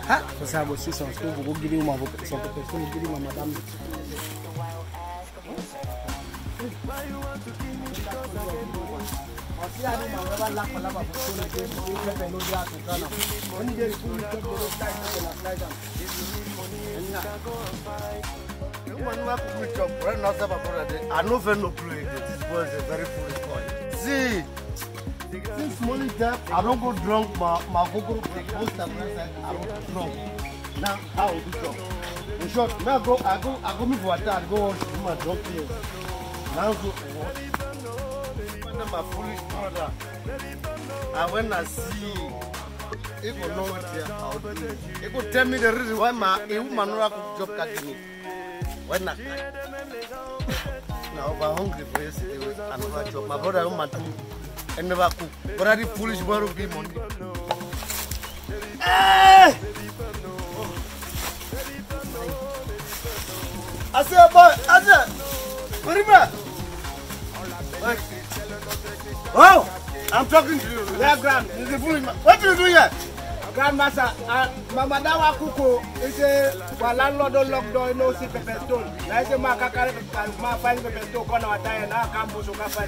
Ah, for ça, aussi, son school, vous guidez moi, vous son professeur, vous guidez moi, madame. I know very no play. This boy is a very foolish boy. See, since morning time, I don't go drunk. My vocal most of the time I don't drunk. Now how will be drunk? In short, now I go me for water. I go wash my drunk place. Now go my foolish brother. And when I see, he will know what I'll do. He could tell me the reason why my woman no could job catch me. When I now I'm hungry for yesterday and never job. My brother woman too and never cook. But I did foolish boy will give money. Hey! I said, boy, I said, what is that? Oh, I'm talking to you. Yeah, Grand. What do you do here? Grandmaster, my madam Akuko is a landlord locked door, no see pepper stone. I say, my kakari, my fine pepper stone, corner at and I can't push a find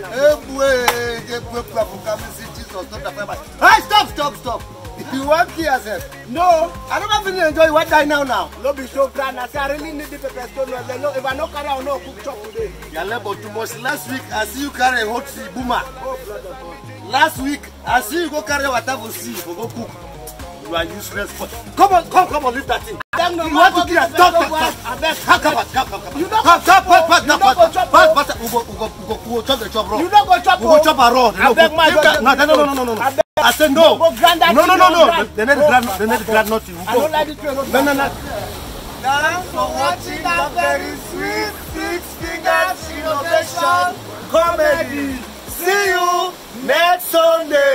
Hey, stop. You want here, sir? No, I don't even enjoy what I now. no be so grand. I say, I really need the pepper stone. If I no carry, I no cook chop today. Yeah, but too much. Last week, I see you carry a hot sea boomer. Oh, blood of God. Last week, I see you go carry whatever sea for go cook. You are useless. Come on, leave that thing. You want to kill us? Stop. You don't go chop the chop raw. You don't go chop. We go chop a raw. No. I said no. No. They need grant nothing. I don't like it. No. Thanks for watching that very sweet Six Fingers Innovation Comedy. See you next Sunday.